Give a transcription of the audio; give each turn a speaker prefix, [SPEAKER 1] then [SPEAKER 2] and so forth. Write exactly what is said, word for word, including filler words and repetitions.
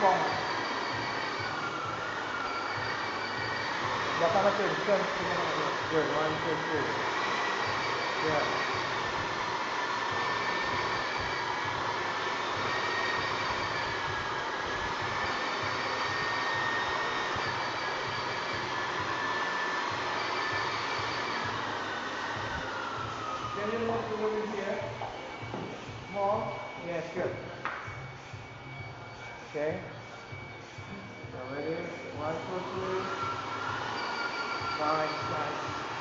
[SPEAKER 1] Bong. Belakang mata, bukan belakang mata. Good, one, two, three. Yeah. Can you move a little bit here? More? Yes, good. Okay. So ready? One, two, three. Nice, nice.